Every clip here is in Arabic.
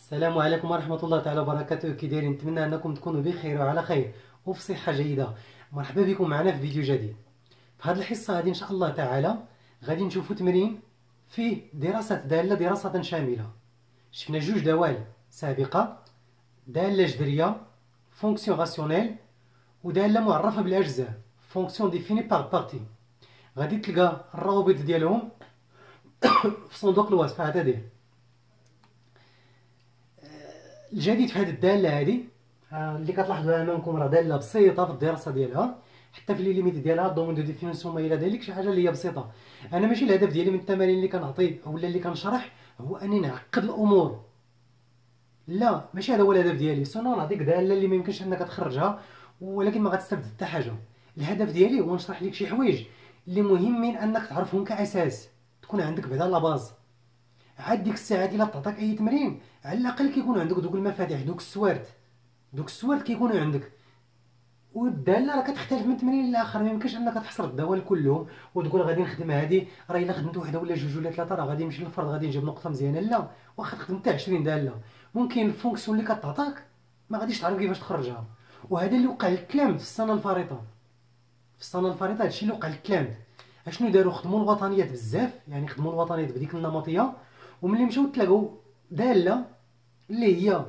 السلام عليكم ورحمة الله تعالى وبركاته. كي دايرين؟ نتمنى انكم تكونوا بخير وعلى خير وفي صحة جيدة. مرحبا بكم معنا في فيديو جديد. في هذه الحصة هذه ان شاء الله تعالى غادي نشوفوا تمرين فيه دراسة دالة دراسة شاملة. شفنا جوج دوال سابقة، دالة جذرية فونكسيون راسيونيل ودالة معرفة بالاجزاء فونكسيون ديفيني باغ بارتي. غادي تلقى الروابط ديالهم في صندوق الوصف. هذا داير الجديد في هذه الداله هذه اللي كتلاحظوها امامكم راه داله بسيطه في الدراسه ديالها، حتى في لي ليميت ديالها دومين دو ديفينيسيون ما الى ذلك، شي حاجه اللي هي بسيطه. انا ماشي الهدف ديالي من التمارين اللي كنعطي اولا اللي كنشرح هو اني نعقد الامور، لا ماشي هذا هو الهدف ديالي. سونو نعطيك داله اللي ما يمكنش انك تخرجها ولكن ما غتستافد حتى حاجه. الهدف ديالي هو نشرح لك شي حوايج اللي مهمين انك تعرفهم كاساس، تكون عندك بعدا لا باز. عاد ديك الساعات الا تعطاك اي تمرين على الاقل كيكونوا عندك دوك المفاتيح، دوك السوارت كيكونوا عندك. والداله راه كتختلف من تمرين لاخر، ما يمكنش انك تحصر الدوال كلهم وتقول غادي نخدم هذه، راه الا خدمت وحده ولا جوج ولا ثلاثه راه غادي نمشي للفرد غادي نجيب نقطه مزيانه. لا، واخا تخدم حتى 20 داله ممكن الفونكسيون اللي كتعطاك ما غاديش تعرف كيفاش تخرجها. وهذا اللي وقع للكلام في السنه الفارطه. في السنه الفارطه هادشي اللي وقع للكلام. اشنو داروا؟ خدموا الوطنيات بزاف، يعني خدموا الوطنيات بديك النمطيه، وملي مشاو تلاقوا داله اللي هي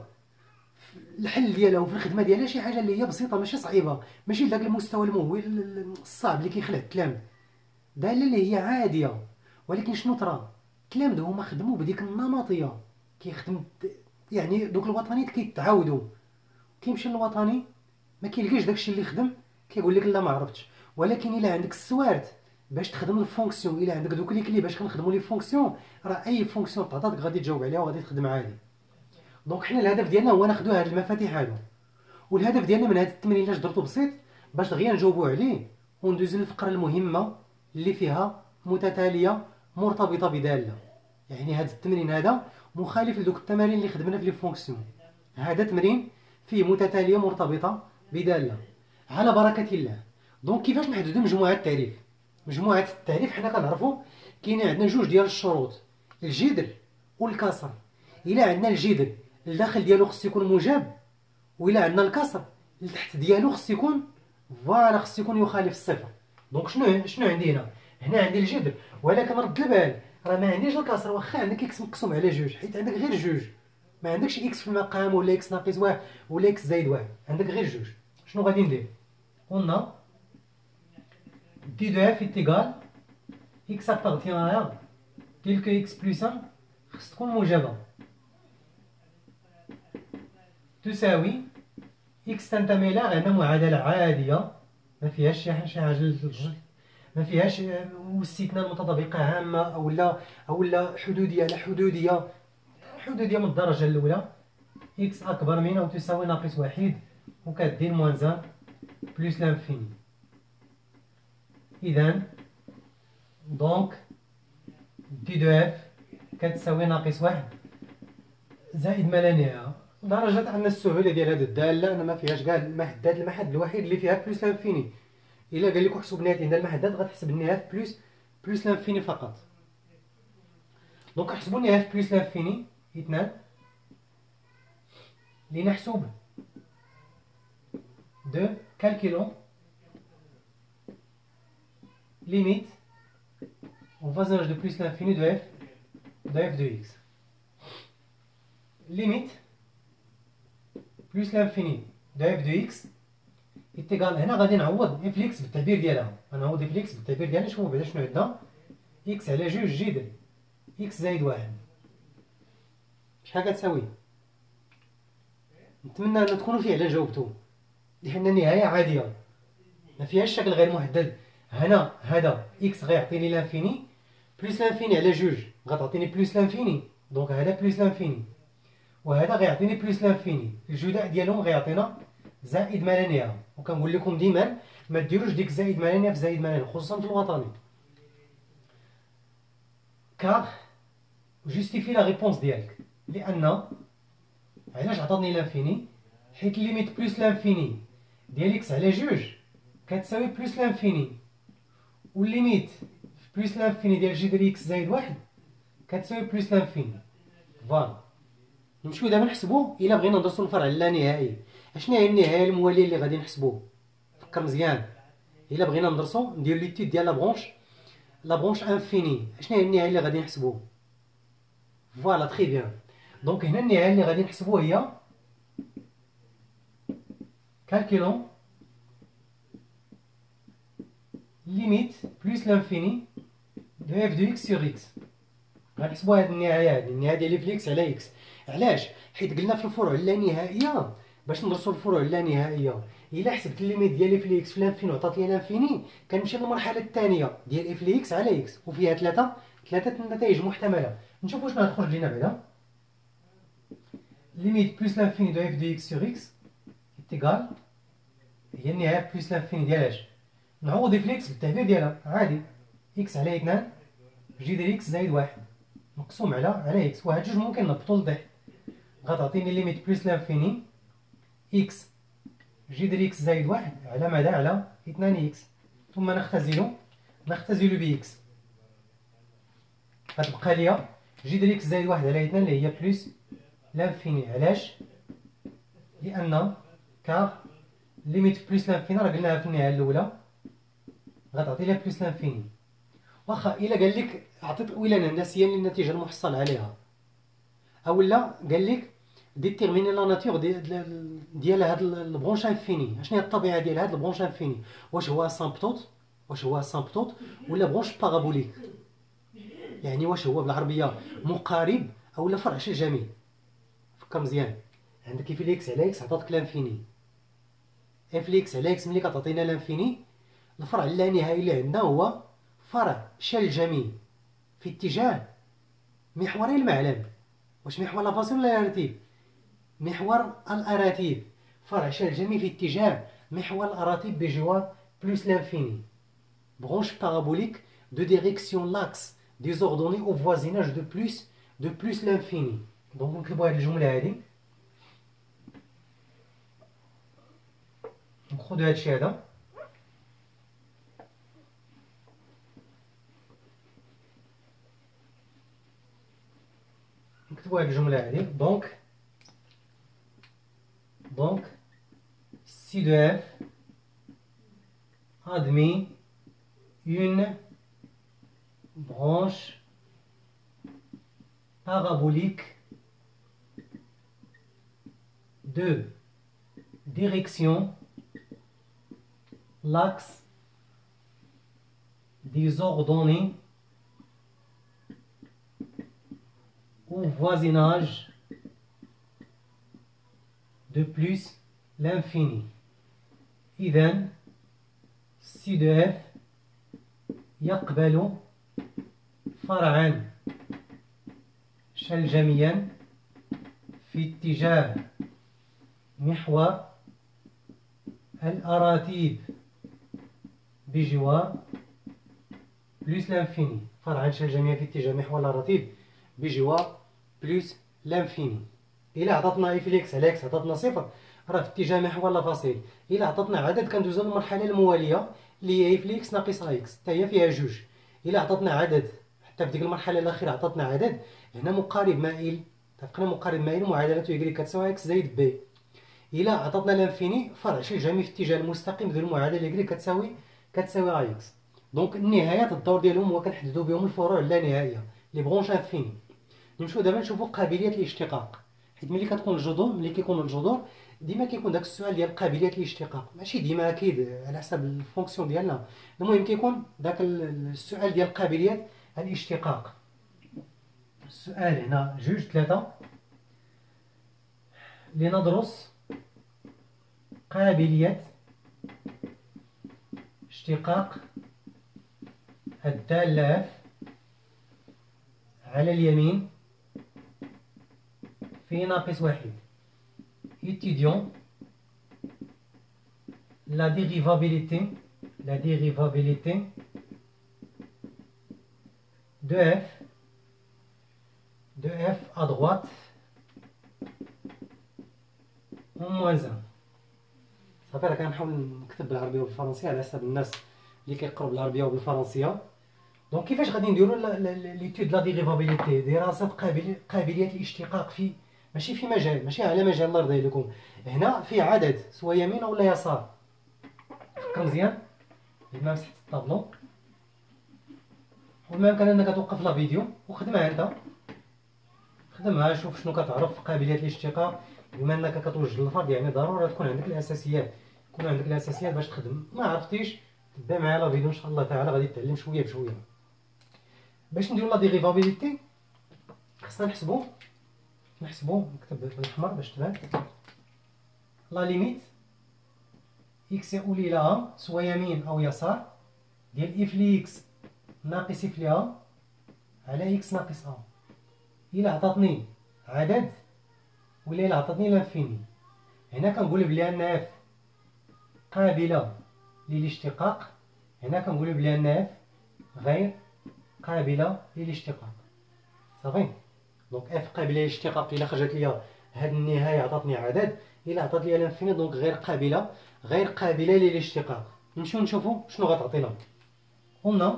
الحل ديالها وفي الخدمه ديالها شي حاجه اللي هي بسيطه ماشي صعيبه، ماشي لذاك المستوى المهول الصعب اللي كيخلع التلامذ، داله اللي هي عاديه. ولكن شنو طرا؟ التلامذ هما خدموا بديك النمطيه، كيخدم يعني دوك الوطنيات كيتعاودوا. كيمشي للوطني ما كيلقاش داكشي اللي خدم، كيقول لك لا ما عرفتش. ولكن الا عندك السوارت باش تخدم الفونكسيون، الا عندك دوك لي كلي باش كنخدموا لي فونكسيون، راه اي فونكسيون تعطاتك غادي تجاوب عليها وغادي تخدم عادي. دونك حنا الهدف ديالنا هو ناخذوا هاد المفاتيح هادو، والهدف ديالنا من هاد التمرين اللي درتو بسيط باش دغيا نجاوبوا عليه وندوزو للفقره المهمه اللي فيها متتاليه مرتبطه بداله. يعني هاد التمرين هذا مخالف لدوك التمارين اللي خدمنا في لي فونكسيون. هذا تمرين فيه متتاليه مرتبطه بداله على بركه الله. دونك كيفاش نحددوا مجموعه التعريف؟ مجموعه التعريف حنا كنعرفوا كاينين عندنا جوج ديال الشروط، الجذر والكسر. الا عندنا الجذر الداخل ديالو خص يكون موجب، وإلا عندنا الكسر التحت ديالو خص يكون فوالا خص يكون يخالف الصفر. دونك شنو عندي هنا؟ هنا عندي الجذر، ولكن رد البال راه ما عنديش الكسر. واخا عندك اكس مقسوم على جوج، حيت عندك غير جوج، ما عندكش اكس في المقام ولا اكس ناقص واحد ولا اكس زايد واحد، عندك غير جوج. شنو غادي ندير؟ قلنا دي دو اف ايتيغال اكس ابارتيان ا تلك اكس بلس 1 خص تكون موجبه، تساوي اكس تنتمي الى عندنا معادله عاديه ما فيهاش شي حاجه ما فيهاش واستثناء المتطابقه عامه او حدوديه على حدوديه من الدرجه الاولى. اكس اكبر من او تساوي ناقص واحد وكدير موان زان بلس لانفيني. اذا دونك دي دو اف كتساوي ناقص واحد زائد ما لا نهايه. درجة أن السهولة ديال هاد الدالة أنا ما فيهاش كاع المحدات، المحد الوحيد اللي فيها بلس لانفيني. إلا قال لك احسب النهاية عند المحدات غتحسب النهاية في بلس لانفيني فقط. دونك احسبوا النهاية في بلس لانفيني اثنان لنحسب دو كالكيلون ليميت au voisinage de plus l'infini de f de x. Limite plus l'infini de f de x ايتيغال. هنا غادي نعوض اف اكس بالتعبير ديالها، غنعوض اف اكس بالتعبير ديالها. شوفوا بعدا شنو عندنا، اكس على جوج جذر اكس زائد واحد شحال كتساوي؟ نتمنى ان تكونوا فعلا جاوبتوا، لان النهايه عاديه ما فيهاش شكل غير محدد. هنا هذا اكس غيعطيني لانفيني بلس لانفيني على جوج غتعطيني بلس لانفيني، دونك هذا بلس لانفيني وهذا غيعطيني بلس لانفيني، الجداء ديالهم غيعطينا زائد ما لا نهايه. وكنقول لكم ديما ما ديروش ديك زائد ما لا نهايه في زائد ما لا نهايه، خصوصا في الوطني. كار جوستيفي لا ريبونس ديالك، لان علاش عطاتني لانفيني؟ حيت ليميت بلس لانفيني ديال اكس على جوج كتساوي بلس لانفيني، والليميت بلس لانفيني ديال جذر اكس زائد واحد كتساوي بلس لانفيني. فوالا نمشيو دابا نحسبو الا بغينا ندرسو الفرع اللانهائي. اشنا هي النهايه المواليه اللي غادي نحسبوه؟ فكر مزيان. الا بغينا ندرسو نديرو ليتيود ديال لا برونش انفيني، اشنا هي النهايه اللي غادي نحسبوه؟ فوالا تري بيان. دونك هنا النهايه اللي غادي نحسبوها هي كالكولون ليميت بلس لانفيني دو اف دو اكس سور اكس. غنحسبوا هاد النهايه، هادي النهايه ديال في اكس على اكس. علاش؟ حيت قلنا في الفروع اللانهائيه باش ندرسوا الفروع اللانهائيه الا حسبت الليميت ديال اف اكس في لانفيني وعطاتني لانفيني كنمشي للمرحله الثانيه ديال اف اكس على اكس وفيها ثلاثه النتائج محتمله. نشوفوا شنو غتخرج لينا بعدا. ليميت بلس لانفيني دو اف دو اكس سور اكس ايكال هي النهايه بلس لانفيني ديال اش؟ نعوض في اكس بالتعبير ديالها عادي، اكس على 2 جذر اكس زائد 1 مقسوم على اكس. وهاد جوج ممكن نهبطو لتحت، غتعطيني ليميت بلس لانفيني اكس جذر اكس زائد 1 على ماذا؟ على 2 اكس، ثم نختزل باكس. غتبقى ليا جذر اكس زائد 1 على 2 اللي هي بلس لانفيني. علاش؟ لان كار ليميت بلس لانفيني راه قلناها في النهايه الاولى غتعطي ليا بلس لانفيني. واخا الا قال لك عطيت اولا ناسيا النتيجه المحصل عليها، اولا قال لك ديتيرميني لا ناتور ديال هاد البرونش انفيني. اشنو هي الطبيعه ديال هاد البرونش انفيني؟ واش هو اسامبتوت ولا برونش بارابوليك؟ يعني واش هو بالعربيه مقارب اولا فرع شجمي؟ فكر مزيان. عندك اف اكس على اكس عطاتك لانفيني، اف اكس على اكس ملي كتعطينا لانفيني الفرع اللانهائي اللي عندنا هو فرع شلجمي في اتجاه محوري المعلم. واش محور لافاسيون ولا الاراتيب؟ محور الاراتيب. فرع شلجمي في اتجاه محور الاراتيب بجوار بلس لانفيني. برونش بارابوليك دو ديريكسيون لاكس ديزوردوني او فوازيناج دو بلس لانفيني. دونك نكتبوا هاد الجمله هادي، نخدو هادشي هذا نكتبوا هاد الجمله هادي. دونك si de f admet une branche parabolique de direction l'axe des ordonnées au voisinage de plus l'infini. إذن C de F يقبل فرعا شلجميا في اتجاه محور الأراتيب بجوار بلس لانفيني. فرعا شلجميا في اتجاه محور الأراتيب بجوار بلس لانفيني. إلا عطاتنا اف اكس على اكس عطاتنا صفر راه في اتجاه محور لا فاصيل. إلا عطاتنا عدد كندوزو للمرحلة الموالية اللي هي اف اكس ناقص اكس حتى هي فيها جوج. إلا عطاتنا عدد حتى في ديك المرحلة الأخيرة عطاتنا عدد هنا مقارب مائل، اتفقنا مقارب مائل معادلته y كتساوي اكس زائد بي. إلا عطاتنا لانفيني فرع شلجمي في اتجاه المستقيم ذو المعادلة y كتساوي اكس. دونك النهايات الدور ديالهم هو كنحددو بهم الفروع اللانهائية لي برونش انفيني. نمشيو دابا نشوفو قابلية الاشتقاق، حيت ملي كيكون الجذور ديما كيكون داك السؤال ديال قابلية الاشتقاق. ماشي ديما اكيد على حسب الفونكسيون ديالنا، المهم كيكون داك السؤال ديال قابلية الاشتقاق. السؤال هنا جوج ثلاثة لندرس قابلية اشتقاق الدالة F على اليمين في ناقص واحد. Étudions la dérivabilité de f à droite en moins 1. صافي راه كنحاول نكتب بالعربيه وبالفرنسيه على حسب الناس اللي كيقراو بالعربيه وبالفرنسيه. دونك كيفاش غادي نديرو ليتود لا ديريفابيليتي، دراسه قابليه الاشتقاق في ماشي في مجال، ماشي على مجال الله يرضي لكم. هنا في عدد سواء يمين ولا يسار. فكر مزيان. ما مسحت الطابلو، والممكن انك توقف لا فيديو وخدمها انت، خدمها شوف شنو كتعرف في قابليه الاشتقاق. بما انك كتوجد الفرد يعني ضروري تكون عندك الاساسيات، يكون عندك الاساسيات باش تخدم. ما عرفتيش تبدا معايا لا فيديو ان شاء الله تعالى، غادي تتعلم شويه بشويه. باش نديرو لا ديريفابيليتي خصنا نحسبو نكتب بالاحمر باش تبان. لا ليميت اكس يؤول الى ا سواء يمين او يسار ديال اف لي اكس ناقص اف لي ا على اكس ناقص ا. الا عطاتني عدد ولا الا عطاتني لانفيني، هنا كنقول بلي ان اف قابله للاشتقاق، هنا كنقول بلي ان اف غير قابله للاشتقاق. صافي. دونك اف قابله للاشتقاق الا خرجت ليا هاد النهايه عطاتني عدد، الا عطات ليا لانفيني دونك غير قابله للاشتقاق. نمشيو نشوفو شنو غتعطينا. قلنا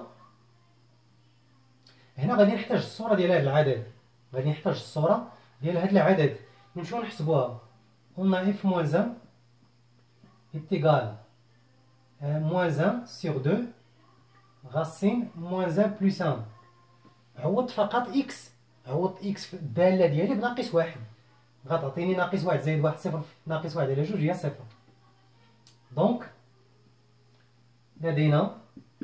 هنا غادي نحتاج الصوره ديال هاد العدد، غادي نحتاج الصوره ديال هاد العدد. نمشيو نحسبوها. قلنا اف موان ان إتيغال موان ان سيغ دو غاسين موان ان بلوس ان. عوض فقط اكس، عوض اكس في الداله ديالي بناقص واحد، غتعطيني ناقص واحد زائد واحد صفر، ناقص واحد على جوج هي صفر. دونك لدينا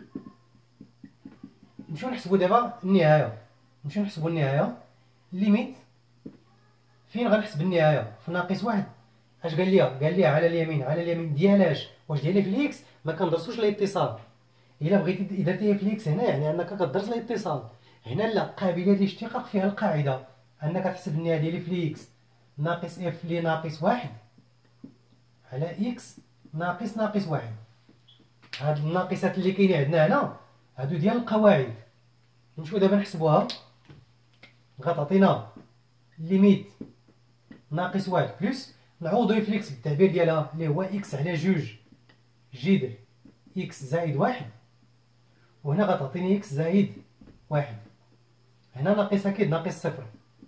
نمشيو نحسبو دابا النهايه. نمشيو نحسبو النهايه. ليميت فين غنحسب النهايه؟ في ناقص واحد. اش قال لي؟ قال لي على اليمين، على اليمين ديالاش واش ديالي في الاكس ما كندرسوش الاتصال. الا بغيتي اذا درتيها في الاكس هنا يعني انك كدرس الاتصال. هنا لا، قابله للاشتقاق فيها القاعده انك تحسب النهايه ديالي في الاكس ناقص اف لي ناقص واحد على اكس ناقص واحد. هاد الناقصات اللي كاينين عندنا هنا هادو ديال القواعد. نمشيو دابا نحسبوها. غتعطينا ليميت ناقص واحد بلس نعوضو في الاكس بالتعبير ديالها اللي هو اكس على جوج جذر اكس زائد واحد، وهنا غتعطيني اكس زائد واحد. هنا ناقص اكيد ناقص صفر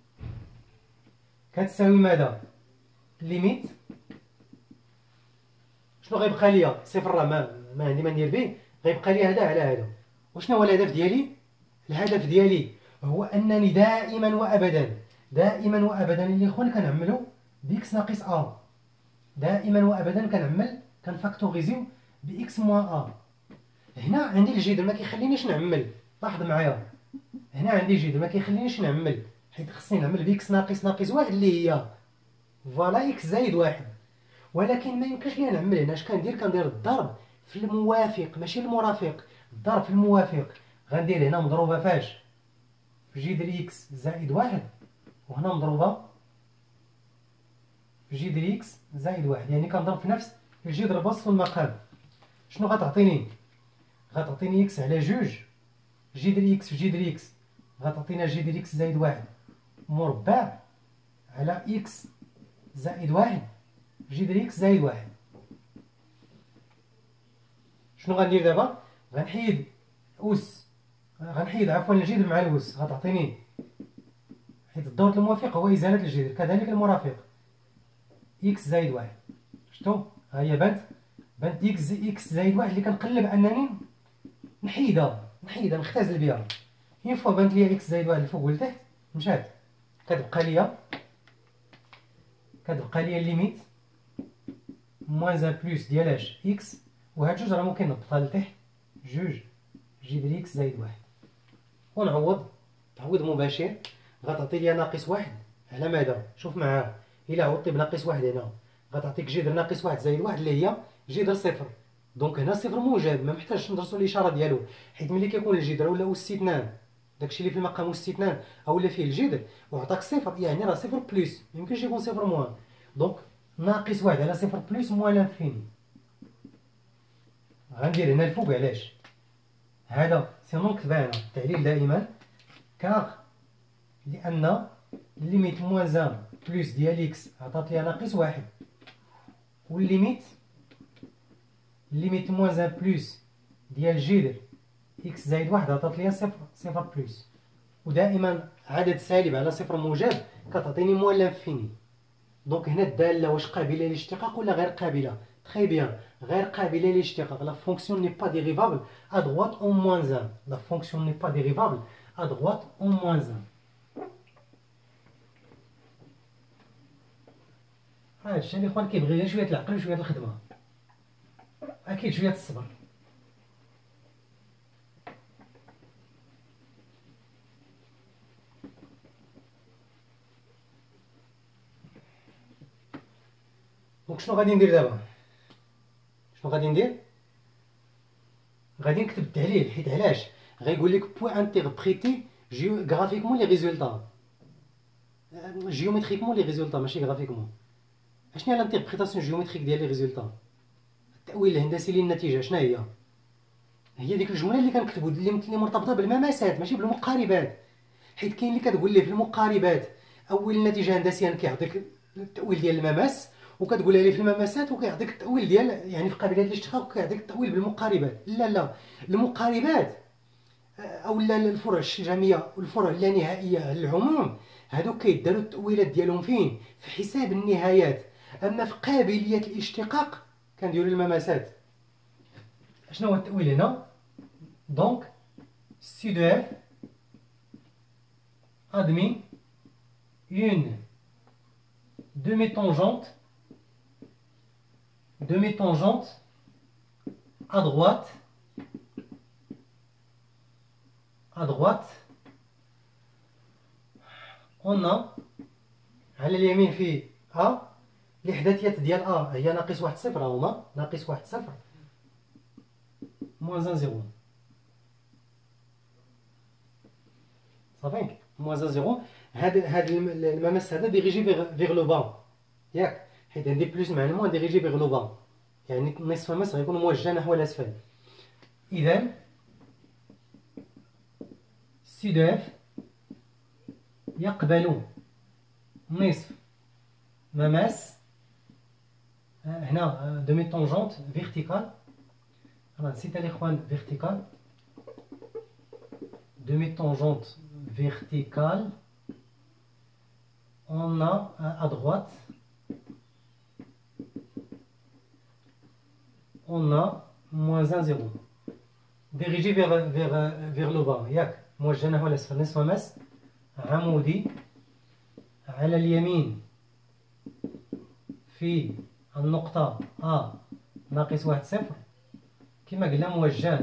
كتساوي ماذا؟ ليميت شنو غيبقى ليا؟ صفر راه ما عندي ما ندير به، غيبقى لي هذا على هذا. وشنو هو الهدف ديالي؟ الهدف ديالي هو انني دائما وابدا الاخوان كنعملو باكس ناقص ا، دائما وابدا كنفاكتوريزيو باكس موان ا. هنا عندي الجذر ما كيخلينيش نعمل، لاحظ معايا هنا عندي جذر ما كيخلينيش نعمل، حيت خصني نعمل باكس ناقص واحد اللي هي فوالا اكس زائد واحد. ولكن ما يمكنش ليا نعمل هنا. اش كندير الضرب في الموافق ماشي المرافق. الضرب في الموافق غندير هنا مضروبه فاش؟ في جذر اكس زائد واحد، وهنا مضروبه في جذر اكس زائد واحد، يعني كنضرب في نفس الجذر البسط والمقام. شنو غتعطيني؟ غتعطيني اكس على جوج جذر اكس في جذر اكس غتعطينا جذر اكس زائد واحد مربع على اكس زائد واحد جذر اكس زائد واحد. شنو غندير دابا؟ غنحيد عفوا الجذر مع الأس، غتعطيني حيت الدورة الموافق هو إزالة الجذر، كذلك المرافق إكس زائد واحد. شتو؟ ها هي بانت إكس زائد واحد اللي كنقلب أنني نحيدها نختزل بها. هي فوا بانت ليا إكس زائد واحد الفوق والتحت مشات، كتبقى ليا الليميت موان ان بلوس ديال اش إكس، وهاد جوج راه ممكن نهبطها لتحت جوج جذر إكس زائد واحد، ونعوض تعويض مباشر. غتعطي لي ناقص واحد على ماذا؟ شوف معايا، إلا عوضتي بناقص واحد هنا غتعطيك جذر ناقص واحد زائد واحد اللي هي جذر صفر. دونك هنا صفر موجب، ما محتاجش ندرسو الإشارة ديالو، حيت ملي كيكون الجذر ولا استثنان داكشي اللي في المقام استثنان أولا فيه الجذر وعطاك صفر، يعني راه صفر بلوس، ميمكنش يكون صفر موان. دونك ناقص واحد على صفر بلوس موان لانفيني. غندير هنا الفوق علاش؟ هذا سينون نكتبها هنا التعليل دائما كاغ لأن ليميت موان ان بلوس ديال إكس عطات ليها ناقص واحد، والليميت موان ان بلوس ديال جذر إكس زائد واحد عطات ليها صفر بلوس. ودائما عدد سالب على صفر موجب كتعطيني موان لانفيني. دونك هنا الداله واش قابله للاشتقاق ولا غير قابله؟ تري بيان، غير قابله للاشتقاق. لا فونكسيون ني با ديريفابل ا droite او موان 1. لا فونكسيون ني با ديريفابل ا droite او موان 1. هادشي الاخوان كيبغي غير شويه العقل وشويه الخدمه، اكيد شويه الصبر. دونك شنو غادي ندير دابا؟ شنو غادي ندير؟ غادي نكتب التحليل، حيت علاش؟ غايقول لك بوين انتربريتي غرافيكمون لي ريزولطا، جيومتريكمون لي ريزولطا ماشي غرافيكمون. اشنو هي الانتربريتاسيون جيومتريك ديال لي ريزولطا؟ التأويل الهندسي للنتيجة. شنو هي؟ هي ديك الجملة اللي كنكتبو اللي مرتبطة بالمماسات ماشي بالمقاربات، حيت كاين اللي كتقول ليه في المقاربات أول النتيجة هندسيا كيعطيك التأويل ديال المماس، وكتقولها ليه في المماسات وكيعطيك التأويل ديال يعني في قابلية الاشتقاق وكيعطيك التأويل بالمقاربات. لا المقاربات أو الفروع الشجامية والفروع اللانهائية على العموم هادوك كيداروا التأويلات ديالهم فين؟ في حساب النهايات. أما في قابلية الاشتقاق كنديروا المماسات. شنو هو التأويل هنا؟ دونك سي دو اف admis une demi-tangente à droite on a على اليمين في A الإحداثيات ديال A هي ناقص 1 صفر، هما ناقص 1 صفر موان 1 0 صافي موان 1 0. هاد المماس هذا ديريجي فيغ لو بان ياك، حيت عندي بلوس مع الموان ديريجي فيغ لو بان، يعني نصف مماس غيكون موجه نحو الأسفل. إذا سي دو اف يقبل نصف مماس هنا دومي طونجونت فيرتيكال. انا نسيت الاخوان فيرتيكال دومي طونجونت فيرتيكال on a à droite on a moins 1 0 dirigé vers le bas ياك، موجه نحو الاسفل. نصف مماس عمودي على اليمين في النقطة A ناقص 1 صفر كما قلنا موجه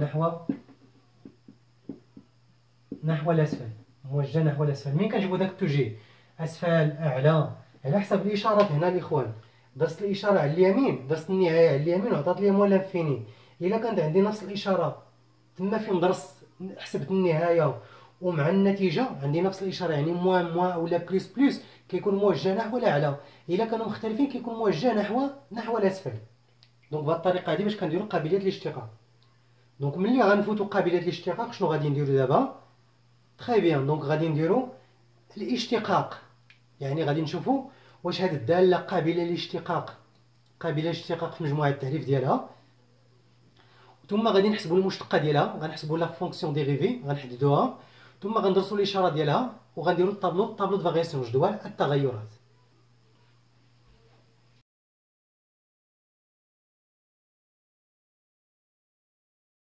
نحو الأسفل، موجه نحو الأسفل. منين كنجيبو داك التوجيه؟ أسفل أعلى على حسب الإشارات. هنا الإخوان درست الإشارة على اليمين، درست النهاية على اليمين وعطات لي موان لانفيني. إلا كانت عندي نفس الإشارة تما فين درست حسبت النهاية ومع النتيجة عندي نفس الإشارة يعني موان ولا بلوس كيكون موجه نحو الأعلى. إلا كانوا مختلفين كيكون موجه نحو الأسفل. دونك بهاد الطريقة هادي باش كنديرو قابلية الاشتقاق. دونك ملي غنفوتو قابلية الاشتقاق شنو غادي نديرو دابا؟ تري بيان، دونك غادي نديرو الاشتقاق، يعني غادي نشوفو واش هاد الدالة قابلة للاشتقاق في مجموعة التعريف ديالها، ثم غادي نحسبو المشتقة ديالها، غنحسبو لا فونكسيون ديريفي غنحددوها، ثم غندرسو الإشارة ديالها وغنديرو الطابلو دو فارياسيون جدول التغيرات.